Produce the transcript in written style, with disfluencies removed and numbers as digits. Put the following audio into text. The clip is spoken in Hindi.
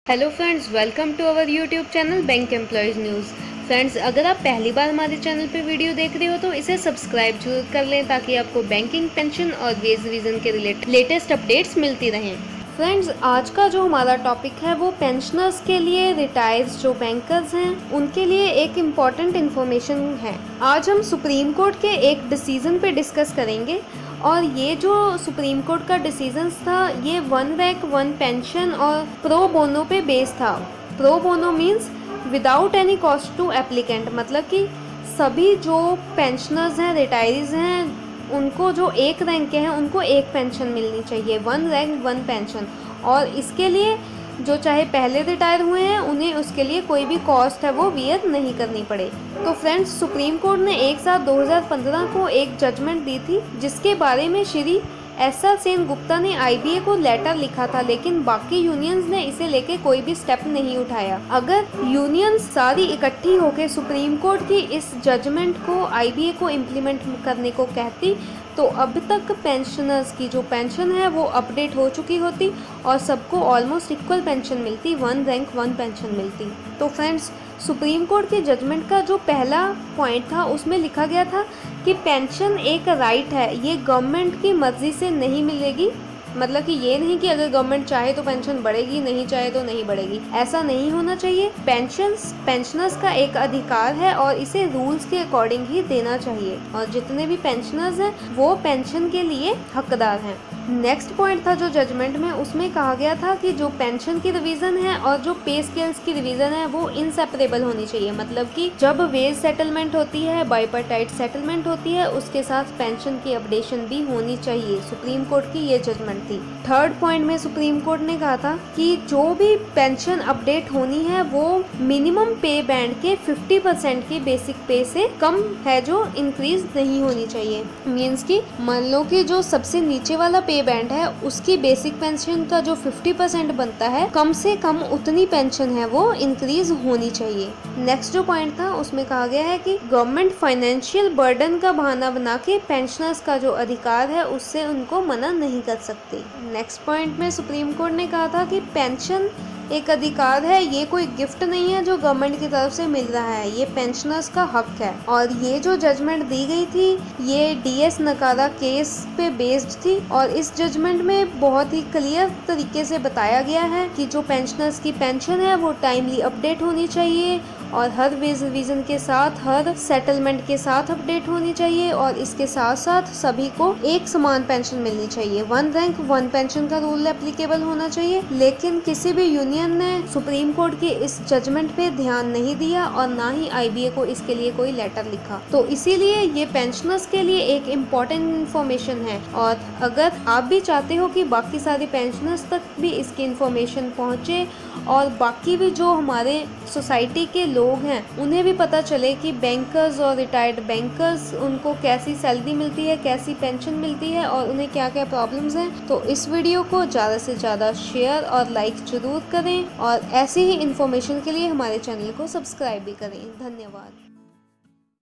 Hello friends, welcome to our YouTube channel bank employees news. Friends, अगर आप पहली बार हमारे चैनल पे वीडियो देख रहे हो तो इसे सब्सक्राइब जरूर कर लें ताकि आपको बैंकिंग, पेंशन और वेज रिवीजन के लेटेस्ट अपडेट्स मिलती रहें। फ्रेंड्स, आज का जो हमारा टॉपिक है वो पेंशनर्स के लिए, रिटायर्ड जो बैंकर्स हैं उनके लिए एक इम्पॉर्टेंट इन्फॉर्मेशन है। आज हम सुप्रीम कोर्ट के एक डिसीज़न पे डिस्कस करेंगे और ये जो सुप्रीम कोर्ट का डिसीजन था ये वन रैंक वन पेंशन और प्रो बोनो पे बेस था। Pro bono means without any cost to applicant, मतलब कि सभी जो पेंशनर्स हैं, रिटायरीज हैं, उनको जो एक रैंक के हैं उनको एक पेंशन मिलनी चाहिए, वन रैंक वन पेंशन। और इसके लिए जो चाहे पहले रिटायर हुए हैं उन्हें उसके लिए कोई भी कॉस्ट है वो वियर नहीं करनी पड़े। तो फ्रेंड्स, सुप्रीम कोर्ट ने 1/7/2015 को एक जजमेंट दी थी जिसके बारे में श्री एस.आर. सेन गुप्ता ने IBA को लेटर लिखा था, लेकिन बाकी यूनियंस ने इसे लेके कोई भी स्टेप नहीं उठाया। अगर यूनियंस सारी इकट्ठी होकर सुप्रीम कोर्ट की इस जजमेंट को IBA को इम्प्लीमेंट करने को कहती तो अब तक पेंशनर्स की जो पेंशन है वो अपडेट हो चुकी होती और सबको ऑलमोस्ट इक्वल पेंशन मिलती, वन रैंक वन पेंशन मिलती। तो फ्रेंड्स, सुप्रीम कोर्ट के जजमेंट का जो पहला पॉइंट था उसमें लिखा गया था कि पेंशन एक राइट है, ये गवर्नमेंट की मर्जी से नहीं मिलेगी। मतलब कि ये नहीं कि अगर गवर्नमेंट चाहे तो पेंशन बढ़ेगी, नहीं चाहे तो नहीं बढ़ेगी, ऐसा नहीं होना चाहिए। पेंशनर्स का एक अधिकार है और इसे रूल्स के अकॉर्डिंग ही देना चाहिए और जितने भी पेंशनर्स हैं वो पेंशन के लिए हकदार हैं। नेक्स्ट पॉइंट था जो जजमेंट में, उसमें कहा गया था कि जो पेंशन की रिवीजन है और जो पे स्केल्स की रिवीजन है वो इनसेपरेबल होनी चाहिए। मतलब कि जब वेज सेटलमेंट होती है, बाइपार्टाइट सेटलमेंट होती है, उसके साथ पेंशन की अपडेशन भी होनी चाहिए। सुप्रीम कोर्ट की ये जजमेंट थी। थर्ड पॉइंट में सुप्रीम कोर्ट ने कहा था कि जो भी पेंशन अपडेट होनी है वो मिनिमम पे बैंड के 50% की बेसिक पे से कम है, जो इंक्रीज नहीं होनी चाहिए। मीन्स कि मान लो कि जो सबसे नीचे वाला पे बैंड है उसकी बेसिक पेंशन का जो 50% बनता है, कम से कम उतनी पेंशन है वो इंक्रीज होनी चाहिए। नेक्स्ट जो पॉइंट था उसमें कहा गया है कि गवर्नमेंट फाइनेंशियल बर्डन का बहाना बना के पेंशनर्स का जो अधिकार है उससे उनको मना नहीं कर सकती। नेक्स्ट पॉइंट में सुप्रीम कोर्ट ने कहा था कि पेंशन एक अधिकार है, ये कोई गिफ्ट नहीं है जो गवर्नमेंट की तरफ से मिल रहा है, ये पेंशनर्स का हक है। और ये जो जजमेंट दी गई थी ये DS नकारा केस पे बेस्ड थी और इस जजमेंट में बहुत ही क्लियर तरीके से बताया गया है कि जो पेंशनर्स की पेंशन है वो टाइमली अपडेट होनी चाहिए और हर वेज रिवीजन के साथ, हर सेटलमेंट के साथ अपडेट होनी चाहिए और इसके साथ साथ सभी को एक समान पेंशन मिलनी चाहिए। वन रैंक वन पेंशन का रूल एप्लीकेबल होना चाहिए। लेकिन किसी भी यूनियन ने सुप्रीम कोर्ट के इस जजमेंट पे ध्यान नहीं दिया और ना ही IBA को इसके लिए कोई लेटर लिखा। तो इसीलिए ये पेंशनर्स के लिए एक इम्पॉर्टेंट इन्फॉर्मेशन है और अगर आप भी चाहते हो कि बाकी सारे पेंशनर्स तक भी इसकी इन्फॉर्मेशन पहुँचे और बाकी भी जो हमारे सोसाइटी के लोग हैं उन्हें भी पता चले कि बैंकर्स और रिटायर्ड बैंकर्स, उनको कैसी सैलरी मिलती है, कैसी पेंशन मिलती है और उन्हें क्या क्या प्रॉब्लम्स हैं, तो इस वीडियो को ज़्यादा से ज़्यादा शेयर और लाइक जरूर करें और ऐसी ही इन्फॉर्मेशन के लिए हमारे चैनल को सब्सक्राइब भी करें। धन्यवाद।